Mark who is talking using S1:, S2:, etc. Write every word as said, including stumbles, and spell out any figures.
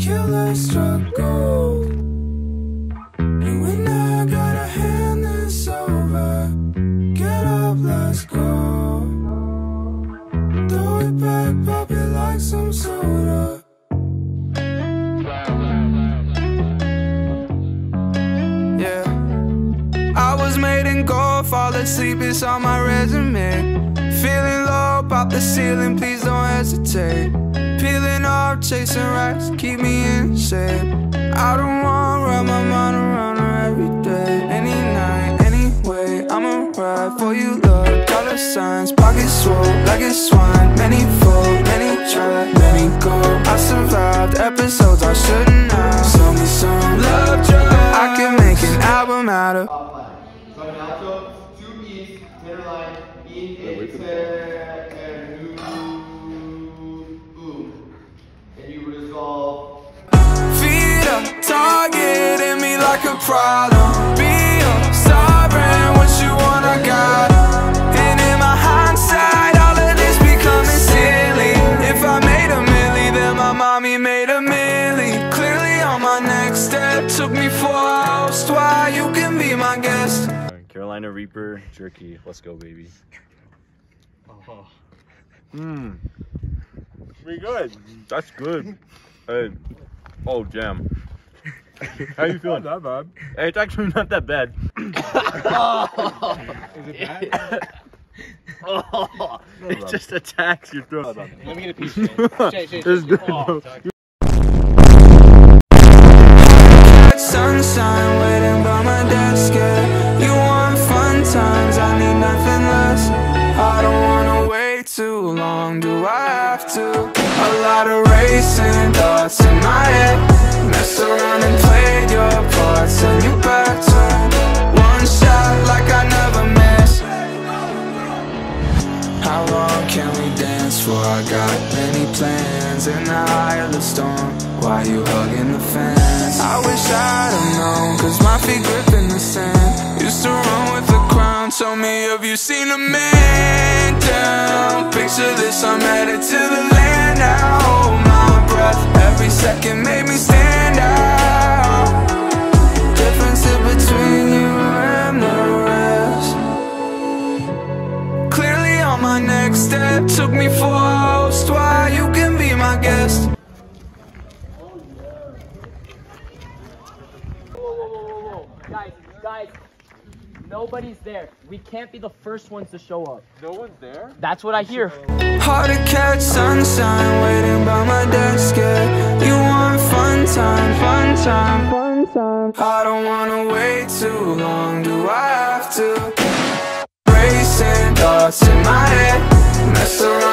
S1: killer struck gold. You and I gotta hand this over. Get up, let's go. Throw it back, pop it like some soda. Yeah, I was made in gold, fall asleep, it's on my resume. Feeling low, pop the ceiling, please don't hesitate. Peeling off, chasing racks, keep me in shape. I don't wanna wrap my mind around her every day. Any night, anyway, I'ma ride for you, love. Dollar signs, pockets swole like it's swine. Many fold, many try, many go. I survived episodes I shouldn't have. Show me some love drive. I can make an album out of.
S2: So now so two east, center line, in it, and boom. And you resolve.
S1: Feet up, targeting me like a problem. Be a sovereign, what you want, I got. And in my hindsight, all of this becoming silly. If I made a milli, then my mommy made a milli. Clearly on my next step, took me four hours. Why you can be my guest.
S3: Carolina Reaper jerky. Let's go, baby.
S4: Oh.
S3: Mmm. Pretty good. That's good. Hey. Oh, jam. How you feeling?
S4: Not that bad.
S3: Hey, it's actually not that bad.
S4: Oh. Is it bad?
S3: Oh, it just attacks your throat.
S4: Let me get a piece. Shay, Shay, Shay, Shay. Oh,
S1: sunshine waiting by my desk, yeah. You want fun times, I need nothing less. I don't wanna wait too long, do I have to? A lot of racing thoughts in my head. Messed around and played your part, send you back to one shot like I never miss. How long can we dance for? I got many plans in the eye of the storm. Why you hugging the fence? I wish I'd have known, cause my feet gripping the sand. Used to run with the crown, tell me, have you seen a man down? Picture this, I'm headed to the land now. Hold my breath, every second made me stand out. Difference in between you and the rest. Clearly on my next step, took me four hours. Why you can be my guest.
S5: Guys, guys, nobody's there. We can't be the first ones to show up.
S4: no one's there?
S5: That's what I hear.
S1: Hard to catch sunshine waiting by my desk, yeah. You want fun time, fun time, fun time. I don't wanna wait too long, do I have to? Racing thoughts in my head, mess around.